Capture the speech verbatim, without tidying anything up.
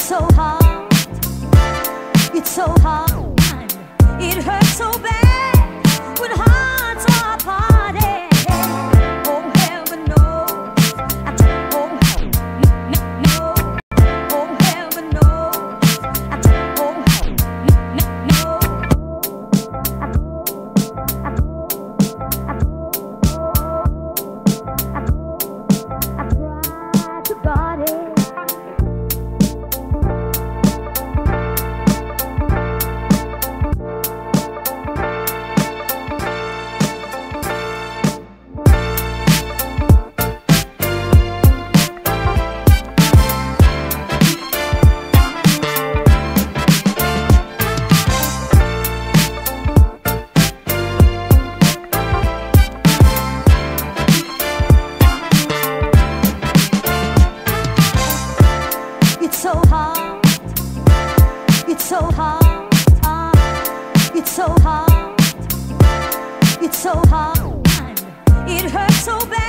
It's so hard, it's so hard, it hurts so bad when hearts are parted. Oh heaven knows, I don't, oh heaven no, oh heaven knows, I don't, oh heaven no, I I try to guard it. It's so hard, it's so hard, it's so hard, it's so hard, it hurts so bad.